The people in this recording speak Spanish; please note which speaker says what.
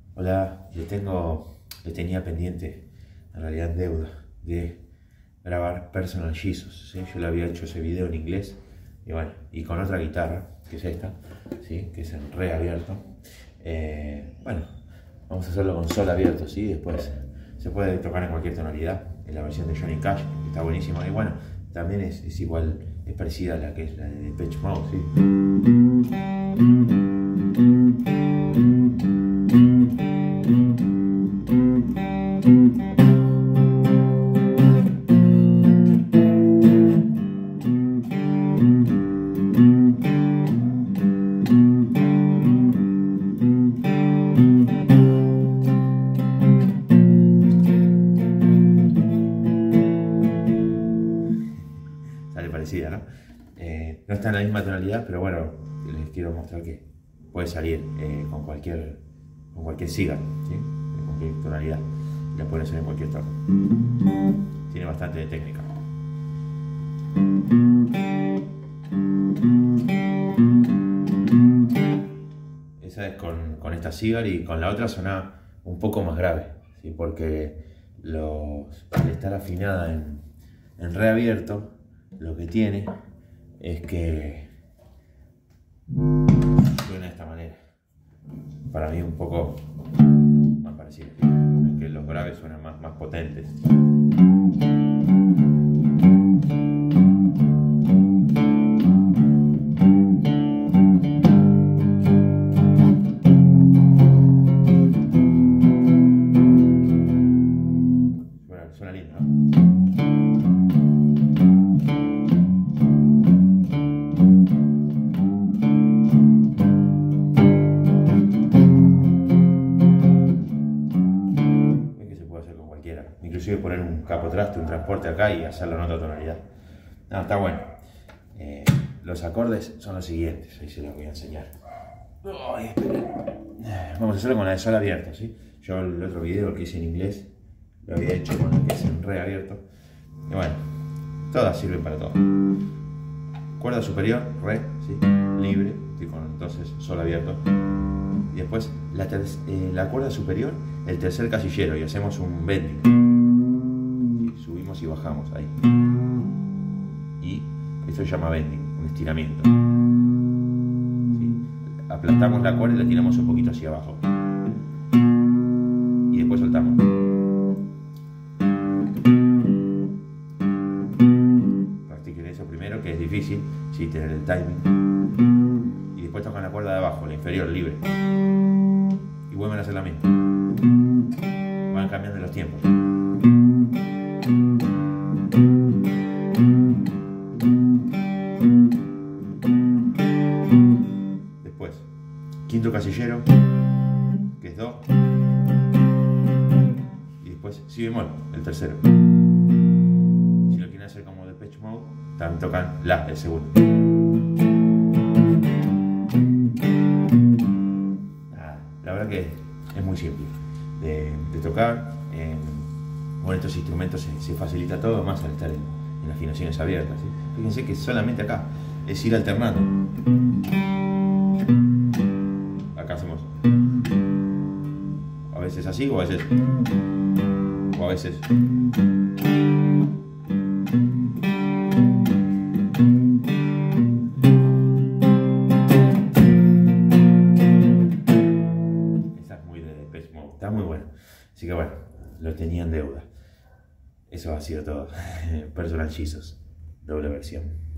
Speaker 1: Hola, le tenía pendiente, en realidad en deuda, de grabar Personal Jesus, ¿sí? Yo le había hecho ese video en inglés, y bueno, y con otra guitarra, que es esta, ¿sí? Que es en re abierto. Bueno, vamos a hacerlo con sol abierto, ¿sí? Después se puede tocar en cualquier tonalidad, en la versión de Johnny Cash, que está buenísima, y bueno, también es igual, es parecida a la que es la de Depeche Mode, ¿sí? Sale parecida, ¿no? No está en la misma tonalidad, pero bueno, les quiero mostrar que puede salir con cualquier cigar, ¿sí? En cualquier tonalidad, la pueden hacer en cualquier tono. Tiene bastante de técnica. Esa es con esta cigar, y con la otra suena un poco más grave, ¿sí? Porque al estar afinada en re abierto, lo que tiene es que suena de esta manera. Para mí un poco más parecido, ¿sí? Es que los graves suenan más potentes. Suena lindo, ¿no? Inclusive poner un capotraste, un transporte acá y hacerlo en otra tonalidad. No, está bueno. Los acordes son los siguientes, ahí se los voy a enseñar. Ay, vamos a hacerlo con la de sol abierto, ¿sí? Yo el otro video que hice en inglés lo había hecho con el que es en re abierto. Y bueno, todas sirven para todo. Cuerda superior, re, ¿sí? Libre, ¿sí? Entonces sol abierto. Y después la cuerda superior, el tercer casillero, y hacemos un bending. Subimos y bajamos ahí. Y esto se llama bending, un estiramiento. ¿Sí? Aplastamos la cuerda y la tiramos un poquito hacia abajo. Y después soltamos. Practiquen eso primero, que es difícil, sí, tener el timing. Y después tocan la cuerda de abajo, la inferior, libre. Y vuelven a hacer la misma. Van cambiando los tiempos. Después, quinto casillero, que es do, y después si bemol, el tercero. Si lo quieren hacer como Depeche Mode, también tocan la, el segundo. La verdad que es muy simple de tocar. Con estos instrumentos se facilita todo, más al estar en afinaciones abiertas, ¿sí? Fíjense que solamente acá es ir alternando. Acá hacemos a veces así, o a veces esta es muy de Depeche Mode, está muy bueno. Así que bueno, lo tenía en deuda. Eso ha sido todo. Personal Jesus, doble versión.